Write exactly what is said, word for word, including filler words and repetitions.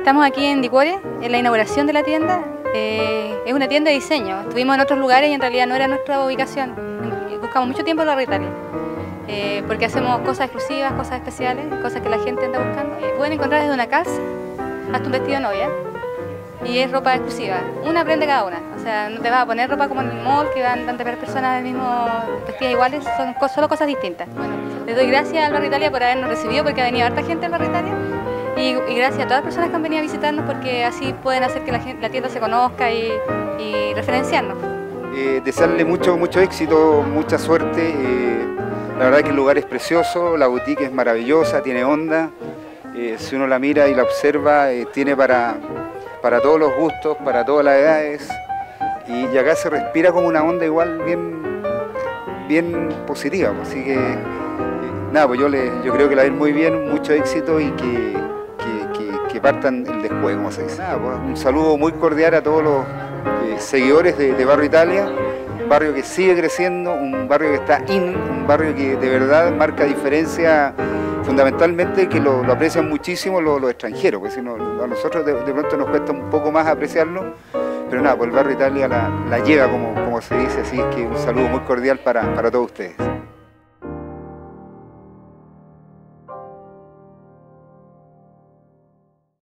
Estamos aquí en Dicuore, en la inauguración de la tienda. Eh, es una tienda de diseño. Estuvimos en otros lugares y en realidad no era nuestra ubicación. Buscamos mucho tiempo en Barrio Italia, eh, porque hacemos cosas exclusivas, cosas especiales, cosas que la gente anda buscando. Eh, pueden encontrar desde una calza hasta un vestido de novia, y es ropa exclusiva. Una prende cada una. O sea, no te vas a poner ropa como en el mall, que van tantas personas del mismo vestidas iguales, son co solo cosas distintas. Bueno, les doy gracias al Barrio Italia por habernos recibido, porque ha venido harta gente al Barrio Italia. Y, y gracias a todas las personas que han venido a visitarnos, porque así pueden hacer que la, gente, la tienda se conozca y, y referenciarnos. Eh, desearle mucho, mucho éxito, mucha suerte. Eh, la verdad que el lugar es precioso, la boutique es maravillosa, tiene onda. Eh, si uno la mira y la observa, eh, tiene para, para todos los gustos, para todas las edades. Y, y acá se respira como una onda igual bien, bien positiva. Así que, eh, nada, pues yo, le, yo creo que la ven muy bien, mucho éxito y que... que partan el después, como se dice. Nada, pues, un saludo muy cordial a todos los eh, seguidores de, de Barrio Italia, un barrio que sigue creciendo, un barrio que está in, un barrio que de verdad marca diferencia, fundamentalmente que lo, lo aprecian muchísimo los, los extranjeros, porque si no, a nosotros de, de pronto nos cuesta un poco más apreciarlo, pero nada, pues el Barrio Italia la, la lleva, como, como se dice, así es que un saludo muy cordial para, para todos ustedes.